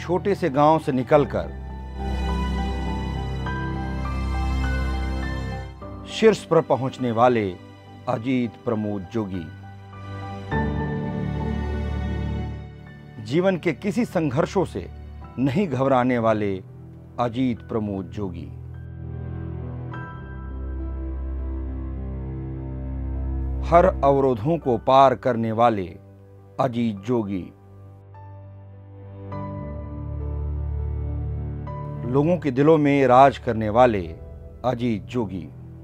छोटे से गांव से निकलकर शीर्ष पर पहुंचने वाले अजीत प्रमोद जोगी। जीवन के किसी संघर्षों से नहीं घबराने वाले अजीत प्रमोद जोगी। हर अवरोधों को पार करने वाले अजीत जोगी। लोगों के दिलों में राज करने वाले अजीत जोगी।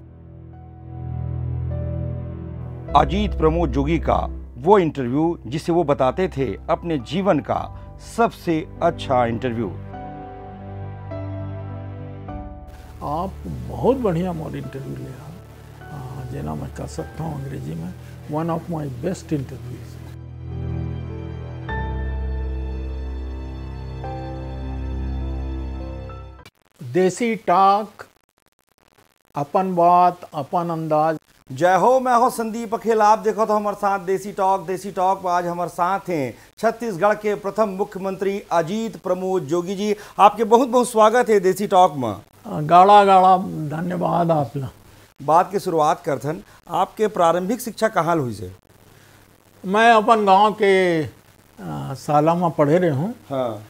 अजीत प्रमोद जोगी का वो इंटरव्यू जिसे वो बताते थे अपने जीवन का सबसे अच्छा इंटरव्यू। आप बहुत बढ़िया मोर इंटरव्यू लिया, जेना मैं कह सकता हूँ अंग्रेजी में, one of my best interviews. Desi talk, अपन बात, अपन अंदाज। जय हो, मैं हो संदीप अखिल। आप देखो तो हमारे साथ देसी टॉक आज हमारे साथ हैं छत्तीसगढ़ के प्रथम मुख्यमंत्री अजीत प्रमोद जोगी जी। आपके बहुत बहुत स्वागत है देसी टॉक में। गाड़ा गाड़ा धन्यवाद आपला। बात की शुरुआत करथन, आपके प्रारंभिक शिक्षा कहाँ हुई से? मैं अपन गांव के साला में पढ़े रहे हूँ। हाँ।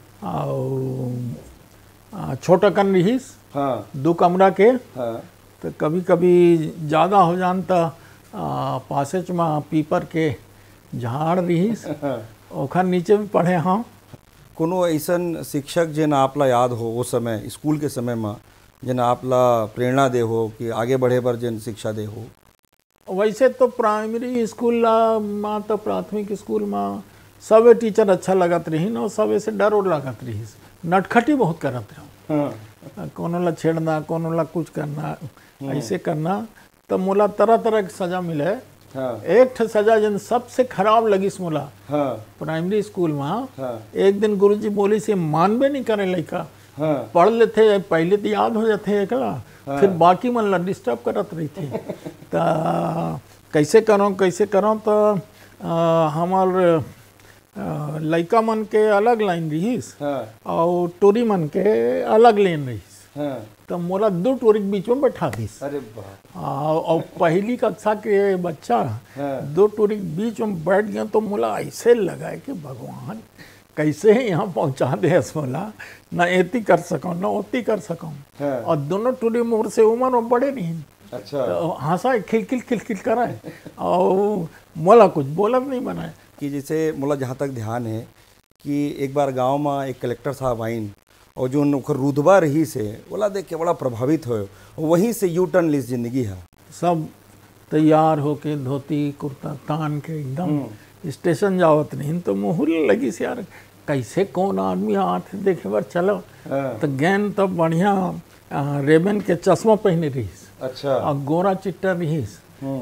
और छोटा कन रहीस। हाँ। 2 कमरा के। हाँ। तो कभी कभी ज़्यादा हो जान तो पासेच में पीपर के झाड़ रहीस। ओखर नीचे भी पढ़े हाँ। कोनो ऐसन शिक्षक जिन आपला याद हो वो समय स्कूल के समय में, जिन आपला प्रेरणा दे हो कि आगे बढ़े पर जिन शिक्षा दे हो? वैसे तो प्राइमरी स्कूल में तो प्राथमिक स्कूल में सब टीचर अच्छा लगत रही न, सब ऐसे डर और लगत रही, नटखटी बहुत करत रहो। हाँ। कोनो ला छेड़ना, कोनो ला कुछ करना, ऐसे करना। तो मोला तरह तरह की सजा मिले। हाँ। एक ठे सजा जन सबसे खराब लगी मोला। हाँ। प्राइमरी स्कूल में। हाँ। एक दिन गुरुजी बोली से मानबे नहीं करे लड़का। हाँ। पढ़ लेते पहले तो याद हो जाते एकला। हाँ। फिर बाकी मन ला डिस्टर्ब करत रही थी। तो कैसे करो तो हमार लड़का मन के अलग लाइन रहीस। हाँ। और टोरी मन के अलग लाइन रहीस। हाँ। तो मोला 2 टोरी के बीच में बैठा दीस। अरे और पहली कक्षा के बच्चा। हाँ। 2 टोरी के बीच में बैठ गया तो मोला ऐसे लगा कि भगवान कैसे यहाँ पहुँचा दे मोला, ना एती कर सकूँ ना ओती कर सकूँ। हाँ। और दोनों टोरी मोर से उम्र में बड़े नहीं। अच्छा। तो हंसा खिलखिल कराए और मोला कुछ बोलत नहीं बनाए। कि जैसे मोला जहाँ तक ध्यान है कि एक बार गांव में एक कलेक्टर साहब आइन और जो उनकर रुतबा रही से बोला देख के बड़ा प्रभावित हो, वहीं से यू टर्न ली जिंदगी है। सब तैयार होके धोती कुर्ता तान के एकदम स्टेशन जावत नहीं तो मुहुल लगी से यार कैसे कौन आदमी हाथ देखे बार चलो। तो गैन तब बढ़िया रेबन के चश्मा पहने रहीस। अच्छा। और गोरा चिट्टा रहीस।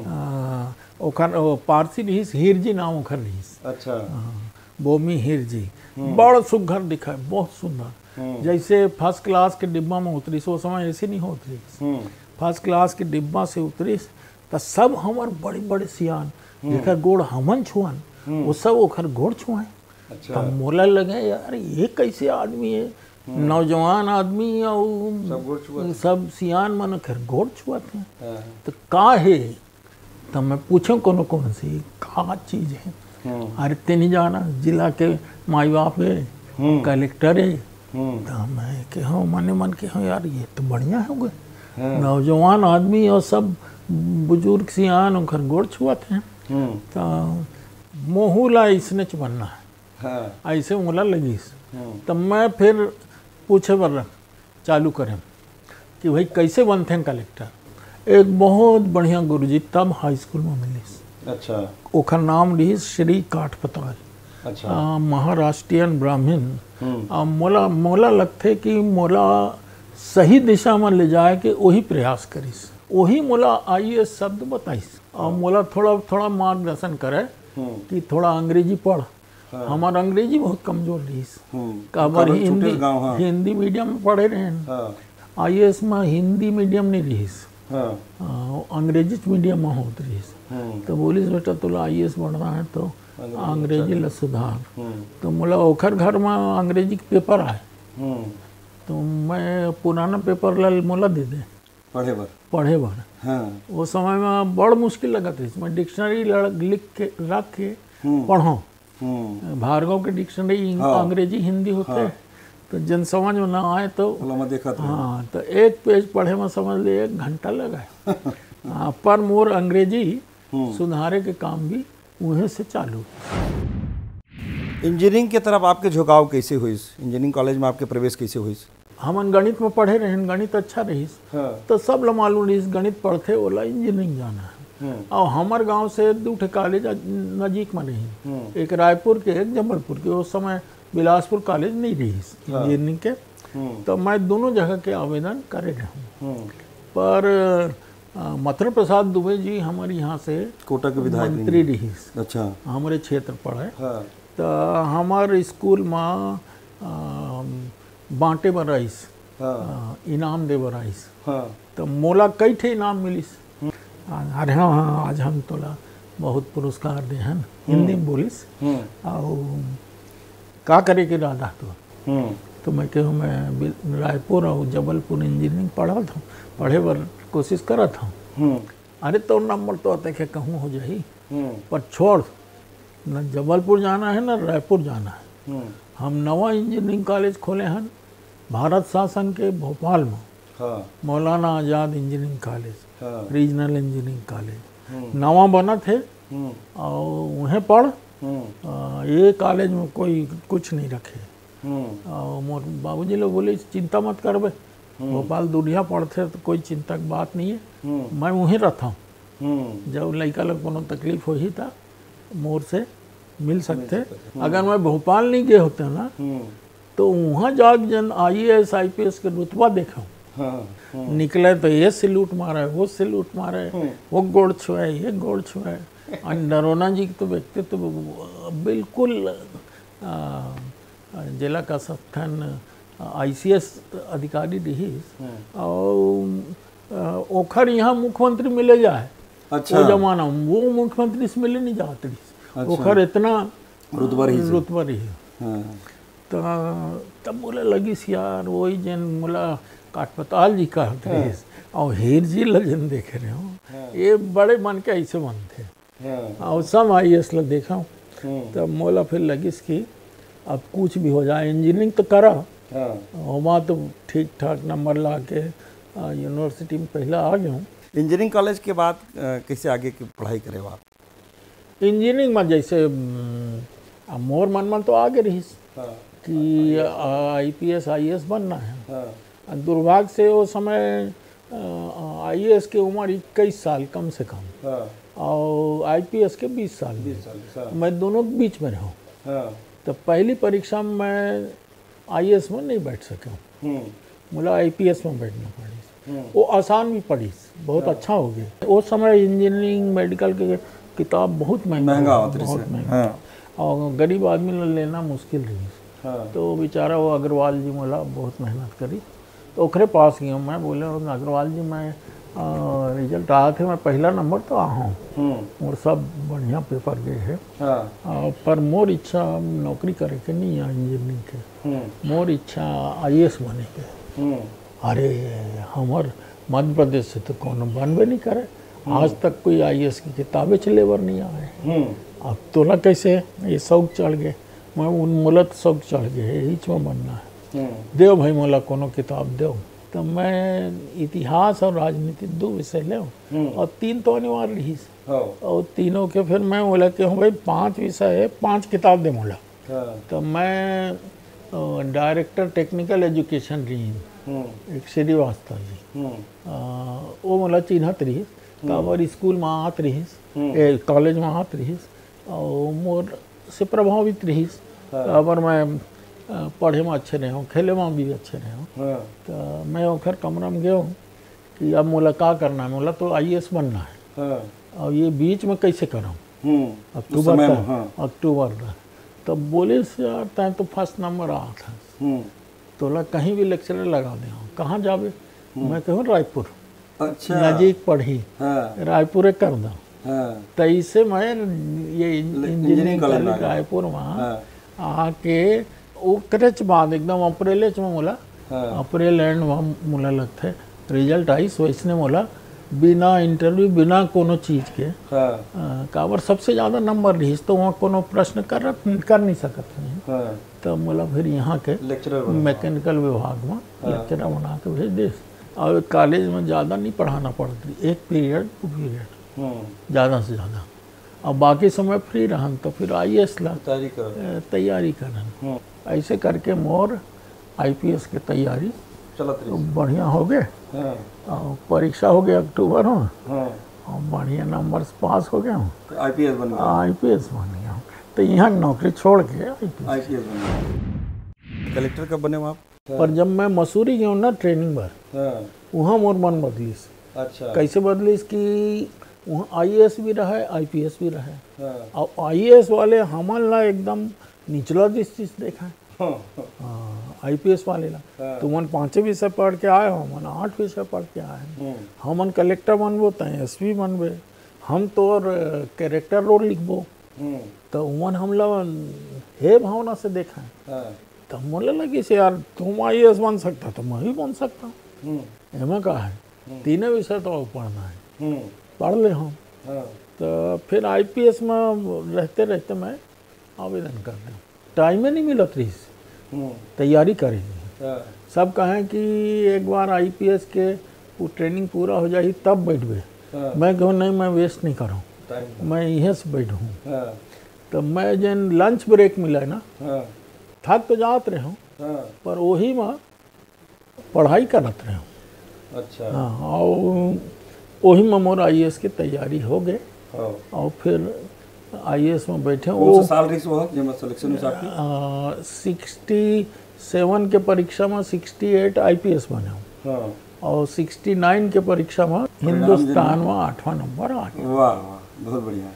ओखर पारसी रहीस, हिरजी नाम ओखर रहीस। अच्छा। बोमी हिरजी बड़ सुघर दिखा, बहुत सुंदर। जैसे फर्स्ट क्लास के डिब्बा में उतरीस, वो समय ऐसे नहीं होत रहीस। फर्स्ट क्लास के डिब्बा से उतरीस तो सब हमार बड़े बड़े सियान जेकर गोड़ हमन छुअन वो सब ओखर गोड़ छुआए। अच्छा। तो मोला लगे यार ये कैसे आदमी है, नौजवान आदमी और सब सियान मन ओखर गोड़ छुआत हैं। तो का है तो मैं पूछूं कोनो से का चीज है? अरे तेनी जाना जिला के माई बाप है, कलेक्टर है। तो मैं के हाँ मन के हाँ यार ये तो बढ़िया हो गए। नौजवान आदमी और सब बुजुर्ग सियान ओखर गोड़ छुआत हैं। तो मोहूला इसने बनना है। हाँ। ऐसे मोला लगिस। तब मैं फिर पूछे बर चालू करें कि भाई कैसे बनते हैं कलेक्टर। एक बहुत बढ़िया गुरुजी तब हाई स्कूल में मिलिस। अच्छा। ओखर नाम रही श्री काठपताल। अच्छा। महाराष्ट्रियन ब्राह्मण। मोला लगते कि मोला सही दिशा में ले जाए के वही प्रयास करिस, वही मोला IAS शब्द बताइस और मोला थोड़ा थोड़ा मार्गदर्शन करे कि थोड़ा अंग्रेजी पढ़। हाँ। हमारा अंग्रेजी बहुत कमजोर रहीस। काबर हिंदी मीडियम में पढ़े रहे। हाँ। IAS में हिंदी मीडियम नहीं रहीस। हाँ। अंग्रेजी मीडियम में होत रहीस। तो बोलिस बेटा तुला IAS बढ़ना है तो अंग्रेजी ला सुधार। तो मोला ओखर घर में अंग्रेजी के पेपर आए, तो मैं पुराना पेपर ला मोला दे दे पढ़े बर। वो समय में बड़ मुश्किल लगा था, इसमें डिक्शनरी लिख के रख के पढ़ो। भार्गव के डिक्शनरी अंग्रेजी हिंदी होते, तो जन समझ में ना आए तो देखा था। हाँ, तो एक पेज पढ़े में समझ लिए 1 घंटा लगा। पर मोर अंग्रेजी सुधारे के काम भी वहीं से चालू। इंजीनियरिंग की तरफ आपके झुकाव कैसे हुई? इंजीनियरिंग कॉलेज में आपके प्रवेश कैसे हुई? हमन गणित में पढ़े रहे, गणित अच्छा रहीस। तो सब ला मालूम रहीस गणित पढ़थे ओला इंजीनियरिंग जाना है। और हमार गांव से 2 कॉलेज नजीक में नहीं, एक रायपुर के एक जबलपुर के। उस समय बिलासपुर कॉलेज नहीं रहीस इंजीनियरिंग के, तो मैं दोनों जगह के आवेदन करे रहूँ। पर मथुर प्रसाद दुबे जी हमारे यहाँ से कोटा के विधायक मंत्री रहीस। अच्छा, हमारे क्षेत्र पढ़े। तो हमारे स्कूल में बांटे बराइस, इनाम दे बराइस। तो मोला कई ठे इनाम मिलिस। अरे हाँ, आज हम तोला बहुत पुरस्कार दे हैं, हिंदी में बोलिस। और का करे के इरादा तो मैं कहूँ मैं रायपुर और जबलपुर इंजीनियरिंग पढ़े बर कोशिश करत हूँ। अरे तो नंबर तो आते के कहूँ हो जाही, पर छोड़, न जबलपुर जाना है न रायपुर जाना है। हम नवा इंजीनियरिंग कॉलेज खोले हैं भारत शासन के भोपाल में। Maulana Azad engineering college, regional engineering college नवा बना थे। और वहीं पढ़, ये कॉलेज में कोई कुछ नहीं रखे। और मोर बाबूजी लोग बोले चिंता मत करबे, भोपाल दुनिया पढ़ते तो कोई चिंता की बात नहीं है। मैं वहीं रहता हूँ, जब लड़का लोग को तकलीफ हो ही था मोर से मिल सकते। अगर मैं भोपाल नहीं गए होते ना, तो वहाँ जाग जन IAS IPS के रुतबा देखा। निकले तो ये सैल्यूट मारे, वो सैल्यूट मारे, वो गोड़ छुए, ये गोड़ छुए। और नरोना जी तो व्यक्तित्व तो बिल्कुल जिला का संस्थान ICS अधिकारी रही। और ओखर यहाँ मुख्यमंत्री मिले जाए। अच्छा। वो जमाना वो मुख्यमंत्री से मिले नहीं जाते। अच्छा। ओखर इतना रुतबा रही। तो तब बोले लगी यार वही जन मोला काठपताल जी का और हीर जी लगन देखे रहे हो, ये बड़े बन के ऐसे बनते। और सब IAS लग देखा हूँ। तब मोला फिर लगिस कि अब कुछ भी हो जाए इंजीनियरिंग तो करा। वहाँ तो ठीक ठाक नंबर ला के यूनिवर्सिटी में पहला आ गया हूँ। इंजीनियरिंग कॉलेज के बाद कैसे आगे की पढ़ाई करे आप? इंजीनियरिंग में जैसे मोर मन तो आगे रही कि IPS IAS बनना है। दुर्भाग्य से वो समय IAS की उम्र 21 साल कम से कम, और IPS के 20 साल। मैं दोनों के बीच में रहूँ। तो पहली परीक्षा में मैं IAS में नहीं बैठ सका, मुझे IPS में बैठना पड़ी। वो आसान भी पड़ी, बहुत अच्छा हो गया। उस समय इंजीनियरिंग मेडिकल के किताब बहुत महंगा और गरीब आदमी लेना मुश्किल रही। तो बेचारा वो अग्रवाल जी मोला बहुत मेहनत करी, तो ओखरे पास गया मैं। बोले अग्रवाल जी मैं रिजल्ट आया थे, मैं पहला नंबर तो आ हूँ और सब बढ़िया पेपर गए है। पर मोर इच्छा नौकरी करे के नहीं है इंजीनियरिंग के, मोर इच्छा IAS बने के। अरे हमार मध्य प्रदेश से तो कोनो बनबे नहीं करे, आज तक कोई IAS की किताबें चलेवर नहीं आए। अब तोला कैसे ये शौक चढ़ गए, मैं उन मोलत शौक चढ़ गए यही में बनना है। देव भाई मोला कोनो किताब दो। तो मैं इतिहास और राजनीति 2 विषय ले और 3 तो अनिवार्य रही। और तीनों के फिर मैं बोला कि भाई 5 विषय है, 5 किताब दे मोला। तो मैं डायरेक्टर टेक्निकल एजुकेशन रही एक श्रीवास्तव जी, वो मोला चिन्हत रही, काबर स्कूल में आत रही, कॉलेज में आत रही, और मोर से प्रभावित रही। काबर मैं पढ़े में अच्छे रहे हूँ, खेले में भी अच्छे रहे हूँ। तो मैं ओखर कमरा में गया हूँ कि अब मोला का करना है, मोला तो IAS बनना है। और ये बीच में कैसे कराऊँ, अक्टूबर का। तो बोले से यार तैं तो फर्स्ट नंबर आ था, तोला कहीं भी लेक्चर लगा दे। कहाँ जाबे? मैं कहूँ रायपुर। अच्छा। नजीक पढ़ी, रायपुर कर दो। हाँ। 23 से मैं ये इंजीनियरिंग कॉलेज रायपुर वहाँ आके वो करेच बाद एकदम अप्रैल में मोला अप्रैल एंड वहाँ मोला लगते रिजल्ट आई वैसने मोला बिना इंटरव्यू बिना कोनो चीज के काबर सबसे ज़्यादा नंबर रही तो वहाँ कोनो प्रश्न कर नहीं सकत नहीं तो मोला फिर यहाँ के मैकेनिकल विभाग में लेक्चरर बना के भेज दे और कॉलेज में ज़्यादा नहीं पढ़ाना पड़ती, 1 पीरियड 2 पीरियड ज़्यादा से ज़्यादा, और बाकी समय फ्री रहन तो फिर IAS ला तैयारी करन। ऐसे करके मोर IPS की तैयारी बढ़िया हो गए। परीक्षा हो गया अक्टूबर में और बढ़िया नंबर पास हो गया हूँ, IPS बन गया हूँ। तो यहाँ नौकरी छोड़ के IPS बन गया। कलेक्टर कब बने आप? पर जब मैं मसूरी गया ना ट्रेनिंग पर वहाँ मोर मन बदलीस। अच्छा। कैसे बदलीस कि वहाँ IAS भी रहा है IPS भी रहा है और IAS वाले हमन ला एकदम निचला दृष्टि देखा है IPS वाले ला तो मन 5 विषय पढ़ के आए हो, मन 8 विषय पढ़ के आए हमन कलेक्टर बनबो तो SP बनबे, हम तो कैरेक्टर रोल लिखबो तो उमन हम लोग हे भावना से देखा है तो मोले लगी से यार तुम IAS बन सकता तो मैं भी बन सकता हूँ। एमा कहा है 3 विषय तो पढ़ना है, पढ़ ले हम। तो फिर IPS में रहते रहते मैं आवेदन कर रहा हूँ, टाइम ही नहीं मिलत रही तैयारी करेंगे। सब कहें कि एक बार IPS के वो ट्रेनिंग पूरा हो जाए तब बैठबे, मैं कहूँ नहीं मैं वेस्ट नहीं करूँ, मैं यहीं से बैठूँ। तो मैं जन लंच ब्रेक मिला ना थक तो जात रहे हूँ पर वही में पढ़ाई करत रहे हूँ। अच्छा। हाँ और वही में मोर IAS की तैयारी हो गए और फिर IAS में बैठे वो साल रही सो जब मैं सिलेक्शन में 67 के परीक्षा में 68 IPS बने हूँ और 69 के परीक्षा में हिंदुस्तान में 8वां नंबर आ गया। वाह बहुत बढ़िया।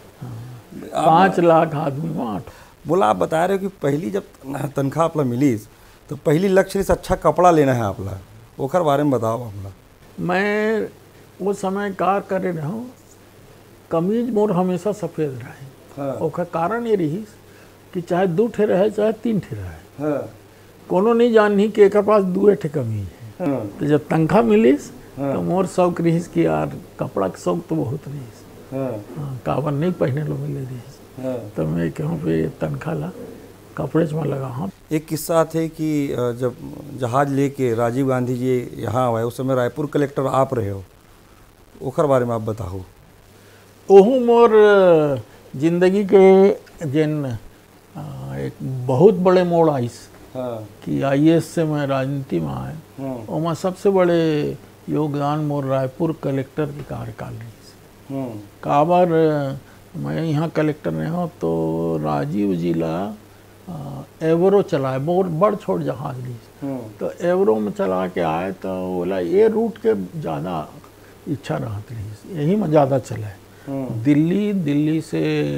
5 लाख आदमी में 8। बोला आप बता रहे हो कि पहली जब तनख्वाह आपला मिली तो पहली लक्ष्य से अच्छा कपड़ा लेना है आपला, ओकर बारे में बताओ आपला। मैं वो समय कार करे रहा हूँ, कमीज मोर हमेशा सफ़ेद रहे। ओकर कारण ये रही कि चाहे 2 ठे रहे चाहे 3 ठे रहे कोनो नहीं जानही कि एक पास 2 ठे कमीज है। तो जब तनख्वाह मिलीस तो मोर शौक रहीस कि यार कपड़ा के शौक तो बहुत रहीस, काबर नहीं पहने लो मिले रहीस तो मैं कहूँ पे तनख्वाह ला कपड़े में लगा। हाँ एक किस्सा थे कि जब जहाज लेके राजीव गांधी जी यहाँ आए उस समय रायपुर कलेक्टर आप रहे हो, ओकर बारे में आप बताओ। ओहू मोर जिंदगी के जिन एक बहुत बड़े मोड़ आइस कि IAS से मैं राजनीति में आए और मैं सबसे बड़े योगदान मोर रायपुर कलेक्टर के कार्यकाल रही। काबर मैं यहाँ कलेक्टर रहा हूँ तो राजीव जिला एवरो चलाए बहुत बड़ छोट जहाज ली तो एवरो में चला के आए तो बोला ये रूट के ज़्यादा इच्छा रहती रही, यही में ज़्यादा चलाए। दिल्ली से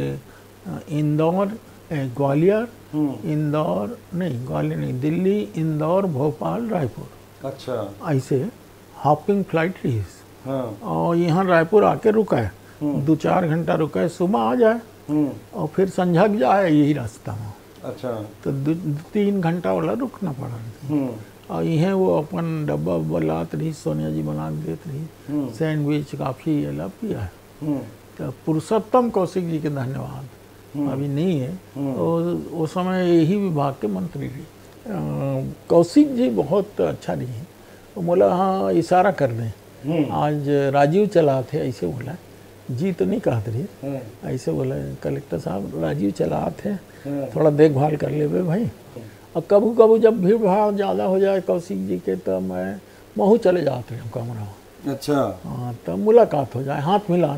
इंदौर ग्वालियर इंदौर नहीं ग्वालियर नहीं दिल्ली इंदौर भोपाल रायपुर। अच्छा। ऐसे हॉपिंग फ्लाइट रही और यहाँ रायपुर आके रुका है 2-4 घंटा रुका है, सुबह आ जाए और फिर संझक जाए यही रास्ता में। अच्छा। तो 2-3 घंटा वाला रुकना पड़ा और यह वो अपन डब्बा लात रही, सोनिया जी बना के देते रही, सैंडविच काफ़ी ये ला पिया है। तो पुरुषोत्तम कौशिक जी के धन्यवाद, अभी नहीं है उस समय यही विभाग के मंत्री रही। कौशिक जी बहुत अच्छा रही, वो बोला हाँ इशारा कर दें आज राजीव चला थे, ऐसे बोला जी तो नहीं कहते रही, ऐसे बोला कलेक्टर साहब राजीव चला थे थोड़ा देखभाल कर ले भाई। और कभी कभी जब भीड़ भाड़ ज़्यादा हो जाए कौशिक जी के तो मैं महू चले जाते हैं कमरा। अच्छा। हाँ तब मुलाकात हो जाए, हाथ मिलान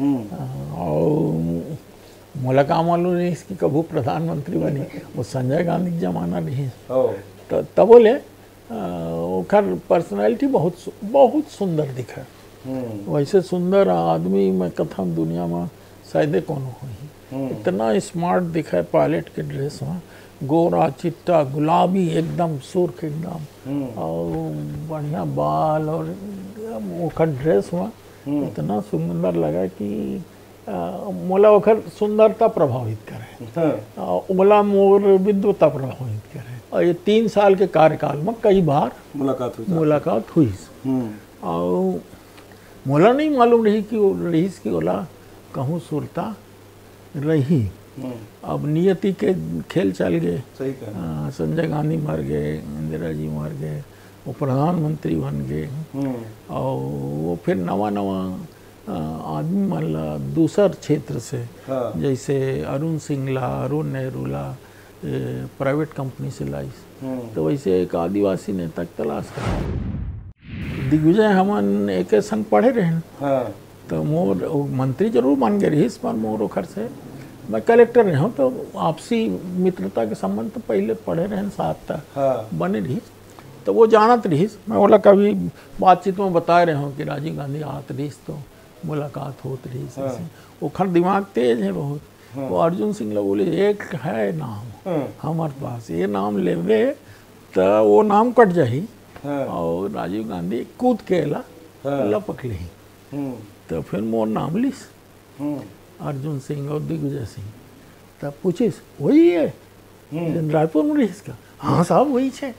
और मुलाकात मालूम नहीं इसकी कभी प्रधानमंत्री बनी, वो संजय गांधी के जमाना नहीं तो तब बोले ओकर पर्सनैलिटी बहुत सुंदर दिखा। वैसे सुंदर आदमी मैं कथा दुनिया में शायद कोनो हो, इतना स्मार्ट दिखा है पायलट के ड्रेस में, गोरा चिट्टा गुलाबी एकदम सुर्ख एकदम और बढ़िया बाल और ओकर ड्रेस में इतना सुंदर लगा कि मोला ओखर सुंदरता प्रभावित करे, मोला मोर विद्वता प्रभावित करे। और ये 3 साल के कार्यकाल में कई बार मुलाकात हुई। और मोला नहीं मालूम रही कि ओला कहूँ सुरता रही। अब नियति के खेल चल गए, संजय गांधी मर गए, इंदिरा जी मर गए, वो प्रधानमंत्री बन गए, और वो फिर नवा आदमी मतलब दूसर क्षेत्र से, जैसे अरुण सिंगला, अरुण नेहरूला प्राइवेट कंपनी से लाइस, तो वैसे एक आदिवासी नेता तलाश करा। दिग्विजय हमन एक संग पढ़े रहे, तो मोर मंत्री जरूर बन गए रहीस, पर मोर ओखर से मैं कलेक्टर रहा हूँ, तो आपसी मित्रता के संबंध तो पहले पढ़े रहे साथ तक बने रहीस। तो वो जानत रहीस, मैं बोला कभी बातचीत में बताए रहे हूँ कि राजीव गांधी आत रहीस तो मुलाकात होत रहीस। ओखर दिमाग तेज है बहुत। वो अर्जुन सिंह लोग बोले एक है नाम हमारे पास, ये नाम लेवे तो वो नाम कट जाही, और राजीव गांधी कूद के लपक ली। तो फिर मोर नाम लीस अर्जुन सिंह और दिग्विजय सिंह। तब पूछिस वही है रायपुर में रहीस का? हाँ साहब वही है,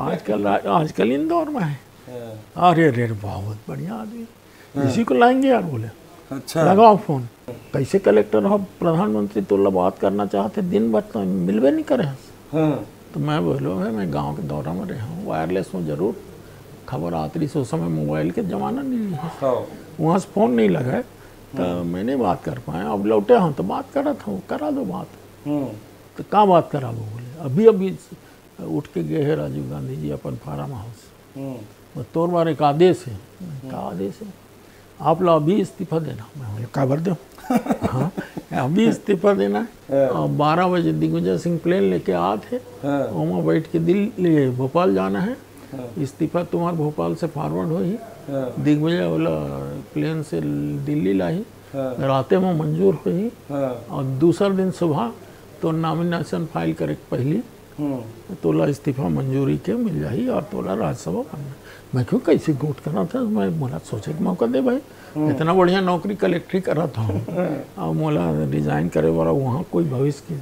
आजकल इंदौर में है। अरे रे बहुत बढ़िया आदमी, इसी को लाएंगे यार। बोले अच्छा लगाओ फोन। कैसे कलेक्टर हो, प्रधानमंत्री तो बात करना चाहते, दिन भर तो मिलवे नहीं करे। तो मैं बोलो है मैं गांव के दौरा में रहा हूँ, वायरलेस में जरूर खबर आती रही। उस समय मोबाइल के ज़माना नहीं है, वहाँ से फ़ोन नहीं लगा, तो मैंने बात कर पाया। अब लौटे हूँ तो बात करा था, करा दो बात। तो कहाँ बात करा वो? बोले अभी उठ के गए हैं राजीव गांधी जी अपन फार्म हाउस, तोर बार एक आदेश है। क्या आदेश है? आप लोग अभी इस्तीफा देना। मैं बोले खबर दो। हाँ अभी इस्तीफा देना है। और 12 बजे दिग्विजय सिंह प्लेन लेके आते, वहाँ बैठ के दिल्ली भोपाल जाना है। इस्तीफा तुम्हारे भोपाल से फॉरवर्ड हो ही, दिग्विजय बोला प्लेन से दिल्ली लाई, रातें में मंजूर हुई, और दूसरा दिन सुबह तो नॉमिनेशन फाइल करे पहली तोला इस्तीफा मंजूरी के मिल जाही, और तोला राज्यसभा बनना। मैं क्यों कैसे गोट करा था? मैं मोला सोचे के मौका दे भाई, इतना बढ़िया नौकरी कलेक्ट्री करा था और मोला रिजाइन करे वाला वहाँ कोई भविष्य की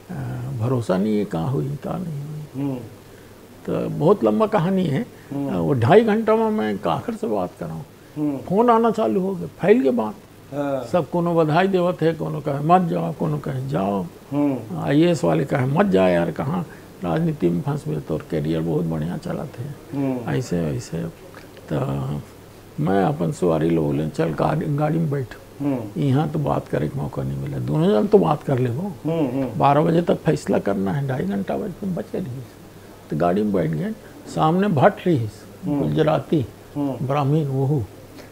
भरोसा नहीं है, कहाँ हुई कहाँ नहीं हुई। तो बहुत लंबा कहानी है। वो 2.5 घंटा में मैं काखर से बात कर रहा हूँ, फोन आना चालू हो गया, फैल के बात। सब कोनो बधाई देवत है, कोनो कहे मत जाओ, कोनो कहे जाओ। IAS वाले कहे मत जाओ यार, कहाँ राजनीति में फंस गए, तो कैरियर बहुत बढ़िया चला थे। ऐसे ऐसे तो मैं अपन सवारी लोग बोले चल गाड़ी में बैठ, यहाँ तो बात करे का मौका नहीं मिला। दोनों जन तो बात कर ले वो, 12 बजे तक फैसला करना है, 2.5 घंटा बचे रही। तो गाड़ी में बैठ गए, सामने भट्ट रही गुजराती ब्राह्मीण, वो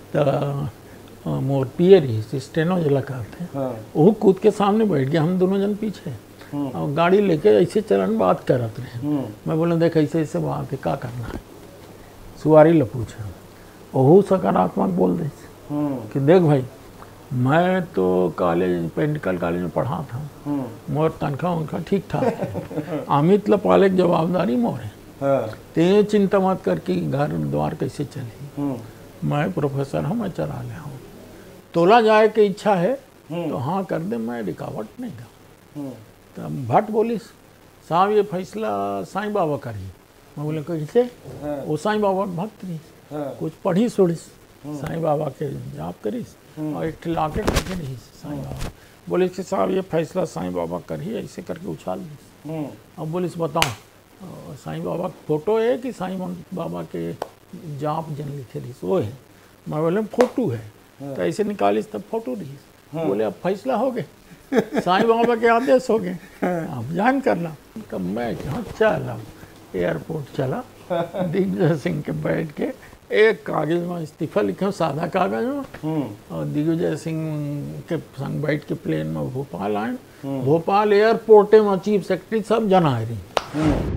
तो मोर पिए रही स्टेनो जला करते, वो कूद के सामने बैठ गया, हम दोनों जन पीछे। और गाड़ी लेके ऐसे चलन बात करते रहे। मैं बोला देख ऐसे ऐसे बात है, क्या करना है? सुवारी ला पूछा, वह सकारात्मक बोल दे कि देख भाई मैं तो कॉलेज मेडिकल कॉलेज में पढ़ा था, मोर तनख्वाह उनका ठीक ठाक है, अमित ला पाले जवाबदारी मोर है, ते चिंता मत कर कि घर द्वार कैसे चले, मैं प्रोफेसर हूँ, मैं चला ले हूँ, तोला जाए की इच्छा है तो हाँ कर दे, मैं रुकावट नहीं दूँ। तो भट्ट बोलिस साहब ये फैसला साईं बाबा करी। मैं बोले कैसे? वो साईं बाबा भक्त रही, कुछ पढ़ी सुड़ीस, साईं बाबा के जाप करीस, और एक लॉकेट रखे रही साईं बाबा। बोलिस कि साहब ये फैसला साईं बाबा करी, ऐसे करके उछाल दी। अब बोलिस बताओ साईं बाबा फोटो है कि साईं बाबा के जाप जन लिखे रही वो है? मैं बोले फोटो है। तो ऐसे निकालिस तब फोटो रही। बोले अब फैसला हो गए, साईं बाबा के आदेश हो गए, अब जान करना। तब मैं कहाँ चला, एयरपोर्ट चला, दिग्विजय सिंह के बैठ के एक कागज में इस्तीफा लिखा, सादा कागज में, और दिग्विजय सिंह के संग बैठ के प्लेन में भोपाल आए। भोपाल एयरपोर्ट में चीफ सेक्रेटरी सब जना आ रही।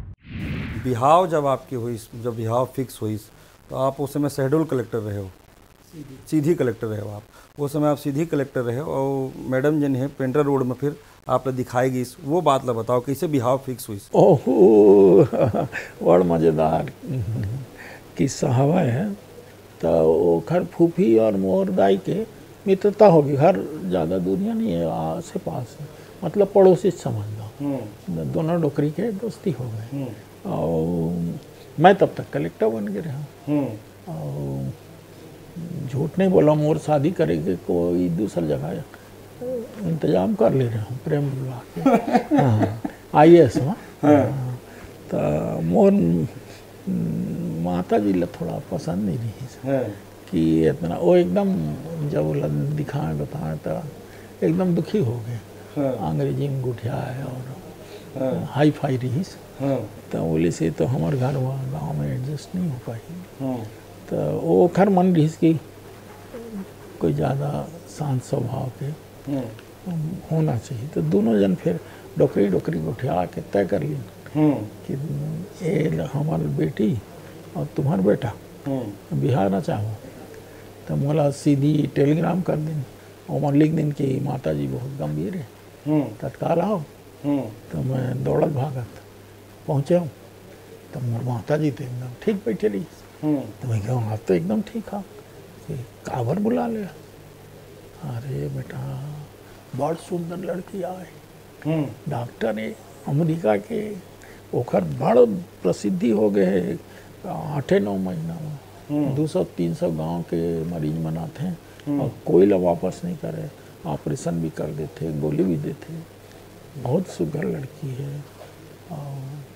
बिहाव जब आपकी हुई, जब बिहाव फिक्स हुई, तो आप उस समय शेड्यूल कलेक्टर रहे हो, सीधी कलेक्टर रहे हो आप, उस समय आप सीधी कलेक्टर रहे हो, और मैडम जिन है पेंड्रा रोड में फिर आप दिखाएगी, वो बात ला बताओ कैसे बिहाव फिक्स हुई? ओहो बड़ मज़ेदार किस्सा हवा है। तो ओखर फूफी और मोर दाई के मित्रता होगी, घर ज़्यादा दूरियाँ नहीं है, आस पास है, मतलब पड़ोसी समझ लो। दोनों डोकरी के दोस्ती हो गए और मैं तब तक कलेक्टर बन के रहा और झूठ नहीं बोला, मोर शादी करेंगे कोई दूसरी जगह इंतजाम कर ले रहा हूँ प्रेम विवाह के। हाँ IAS में। तो मोर माता जी ला थोड़ा पसंद नहीं रही कि इतना, वो एकदम जब वो दिखाए बताए तो एकदम दुखी हो गए। अंग्रेजी में गुठियाए और हाई फाई रही। तो बोले से तो हमारे घर वहाँ गाँव में एडजस्ट नहीं हो पाई। तो वो खर मन रही कि कोई ज़्यादा शांत स्वभाव के होना चाहिए। तो दोनों जन फिर डोकरी गुठिया के तय कर लिए कि ये हमारी बेटी और तुम्हारा बेटा बिहार ना चाहो। तो मोला सीधी टेलीग्राम कर दिन और मैं लिख दिन कि माता जी बहुत गंभीर है, तत्काल आओ। तो मैं दौड़त भागत पहुँचे हूँ। तो मोर माता जी तो एकदम ठीक बैठे रही। तो मैं कहूँ आप तो एकदम ठीक हो, काबर बुला लिया। अरे बेटा बहुत सुंदर लड़की आए, डॉक्टर है अमेरिका के, ओखर बड़ प्रसिद्धि हो गए 8-9 महीना में 200-300 गांव के मरीज मनाते हैं और कोई ला वापस नहीं करे, ऑपरेशन भी कर देते, गोली भी देते। बहुत सुघर लड़की है और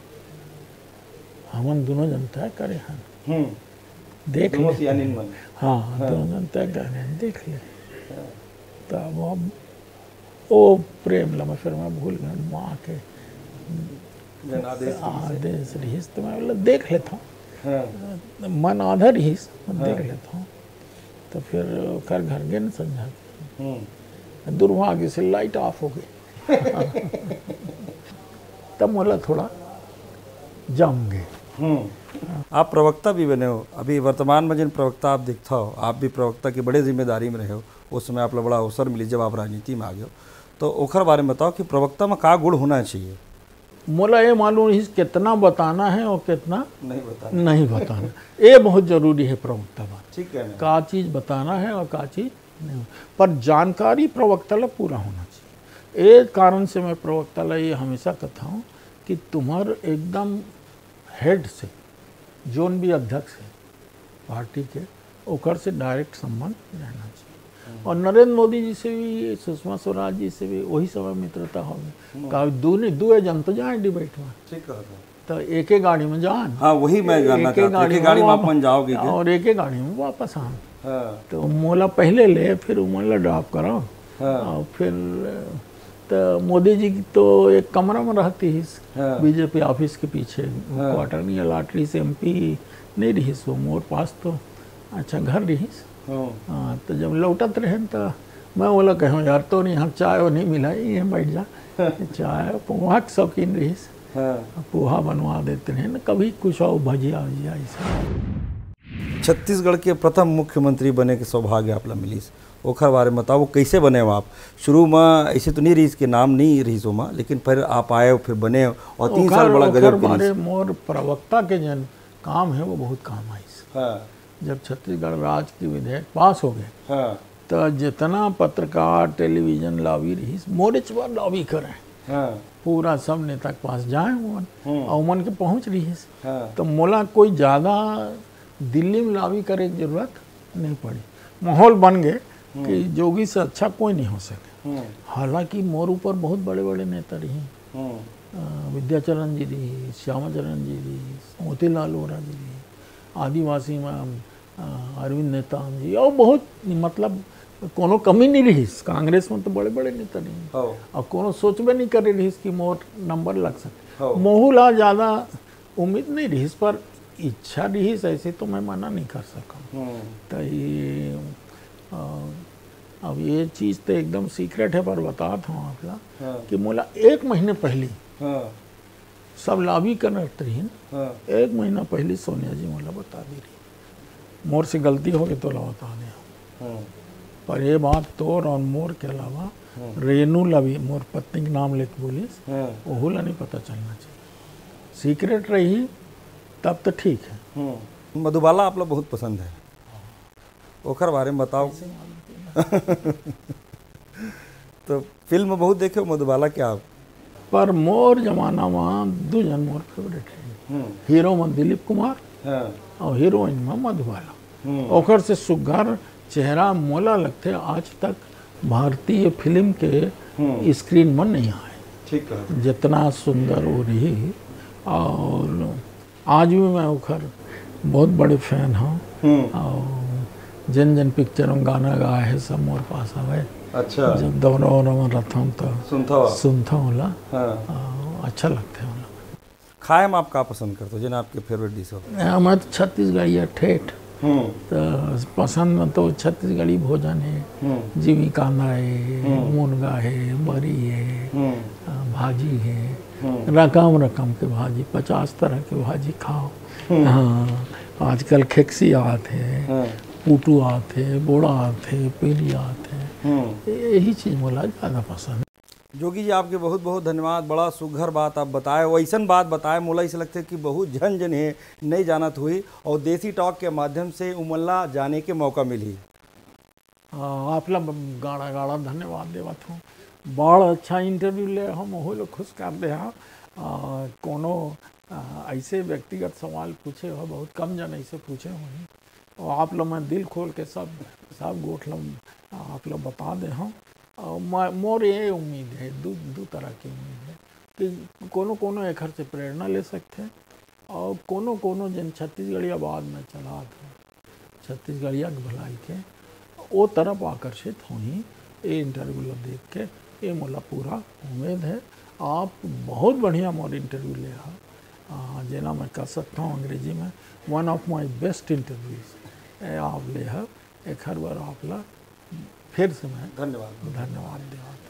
हम दोनों जनता करे हैं, देख ले। हाँ दोनों जनता करे देख ले। तब वो प्रेम ला मैं फिर मैं भूल गया माँ के आदेश रहीस। तो मैं बोला देख लेता हूँ, मन आधा रहीस मैं देख लेता हूँ। तो फिर कर घर गए न समझा, दुर्भाग्य से लाइट ऑफ हो गई। तब मोला थोड़ा जम गए। आप प्रवक्ता भी बने हो, अभी वर्तमान में जिन प्रवक्ता आप दिखता हो, आप भी प्रवक्ता की बड़े जिम्मेदारी में रहे हो, उस समय आप लोग बड़ा अवसर मिली जब आप राजनीति में आ गए हो। तो ओखर बारे में बताओ कि प्रवक्ता में का गुण होना चाहिए। मोला ये मालूम है कितना बताना है और कितना नहीं बताना ये बहुत जरूरी है प्रवक्ता में। ठीक है, का चीज़ बताना है और का चीज़ नहीं, पर जानकारी प्रवक्ता ला पूरा होना चाहिए। एक कारण से मैं प्रवक्ता ला ये हमेशा कहता हूँ कि तुम्हार एकदम हेड से जोन भी अध्यक्ष है पार्टी के, ओकर से डायरेक्ट संबंध रहना चाहिए। और नरेंद्र मोदी जी से भी, सुषमा स्वराज जी से भी वही समय मित्रता होगी। का दो जन तो जाए डिबेट में, तो एक ही गाड़ी में जान। हाँ वही मैं जानना चाहता हूं, एक गाड़ी में अपन जाओगे और एक ही गाड़ी में वापस आए। तो मोला पहले ले फिर मोला ड्रॉप कराओ और फिर तो मोदी जी तो एक कमरा में रहती है बीजेपी ऑफिस के पीछे, क्वार्टर नहीं अलॉट रही से, MP नहीं रही सो मोर पास तो अच्छा घर रही। हाँ तो जब लौटत रहे तो मैं बोला कहूँ यार तो नहीं हम चाय वो नहीं मिला, ये बैठ जा चाय पोहा के शौकीन रही। पोहा बनवा देते रहे न कभी कुछ और भजिया वजिया ऐसा। छत्तीसगढ़ के प्रथम मुख्यमंत्री बने के सौभाग्य आप ला मिली, ओखर बारे में बताओ कैसे बने हो आप। शुरू में ऐसे तो नहीं रही के नाम नहीं रही सो में, लेकिन फिर आप आए हो फिर बने हो और 3 साल बड़ा गजब के मोर प्रवक्ता के जन काम है वो बहुत काम आई। जब छत्तीसगढ़ राज्य की विधेयक पास हो गए तो जितना पत्रकार टेलीविजन लॉबी रही मोरे चुआ लॉबी करें, पूरा सब नेता के पास जाए और मन के पहुँच रही है। तो मोला कोई ज़्यादा दिल्ली में लॉबी करे की जरूरत नहीं पड़ी, माहौल बन गए कि जोगी से अच्छा कोई नहीं हो सके। हालांकि मोर ऊपर बहुत बड़े बड़े नेता रही, विद्याचरण जी रही, श्यामाचरण जी रही, मोतीलाल वोरा जी रही, आदिवासी में अरविंद नेताम जी, और बहुत मतलब कोनो कमी नहीं रही। कांग्रेस में तो बड़े बड़े नेता रही और कोनो सोचबे नहीं करे रही कि मोर नंबर लग सके। मोहूला ज़्यादा उम्मीद नहीं रही, पर इच्छा रही ऐसे तो मैं मना नहीं कर सका। तो ये अब ये चीज़ तो एकदम सीक्रेट है, पर बताता हूँ आपका कि मोला 1 महीने पहले सब लॉबी करते रही न, 1 महीना पहले सोनिया जी मोला बता दी रही मोर से गलती हो गई तो ला बता दिया। पर ये बात तोर और मोर के अलावा रेनू ला भी मोर पत्नी के नाम लेके बोलिस वो ला नहीं पता चलना चाहिए, सीक्रेट रही तब तो ठीक है। मधुबाला आप लोग बहुत पसंद है, ओखर बारे में बताओ। तो फिल्म बहुत देखे मधुबाला क्या आप? पर मोर जमाना में दो जन मोर फेवरेट है। हीरो में दिलीप कुमार और हीरोइन में मधुबाला। ओकर से सुघर चेहरा मोला लगते आज तक भारतीय फिल्म के स्क्रीन में नहीं आए। ठीक है। जितना सुंदर वो रही, और आज भी मैं ओकर बहुत बड़े फैन हूँ। और जिन जिन पिक्चरों में गाना गाए है सब मोर पास आवे। अच्छा। जब दौरा में रहता हूँ तो सुनता हूँ। अच्छा लगता है। खाए में आप का पसंद करते हो, जिन आपके फेवरेट डिश हो? हमारे तो छत्तीसगढ़ी ठेठ तो पसंद में तो छत्तीसगढ़ी भोजन है। जीवी कांदा है, मुनगा है, बरी है, भाजी है, रकम रकम के भाजी, 50 तरह के भाजी खाओ। हाँ, आजकल खेक्सी आते हैं, पूटू आते हैं, बोड़ा आते हैं, पीली आते हैं। यही चीज़ मुझे ज़्यादा पसंद है। जोगी जी आपके बहुत बहुत धन्यवाद। बड़ा सुघर बात आप बताए, वैसन बात बताए मोला ऐसा लगता है कि बहुत जन जन है नहीं जानत हुई, और देसी टॉक के माध्यम से उमल्ला जाने के मौका मिली। आपला गाड़ा गाड़ा धन्यवाद देवत हूँ। बड़ा अच्छा इंटरव्यू ले हम हो लोग खुश कर दे। कोनो ऐसे व्यक्तिगत सवाल पूछे हो, बहुत कम जन ऐसे पूछे हो, और आप लोग मैं दिल खोल के सब गोठ लोग आप लोग बता दे हूँ। मोर ये उम्मीद है, दो तरह की उम्मीद है कि कोनो एक से प्रेरणा ले सकते हैं, और कोनो जिन छत्तीसगढ़िया बाद में चला था, छत्तीसगढ़िया की भलाई के वो तरफ आकर्षित होनी। ये इंटरव्यू देख के ये मोला पूरा उम्मीद है। आप बहुत बढ़िया मोर इंटरव्यू ले जेना मैं कह सकता हूँ अंग्रेजी में, one of my best interviews आप ले एक हर बार आप ला फिर से मैं धन्यवाद देवा।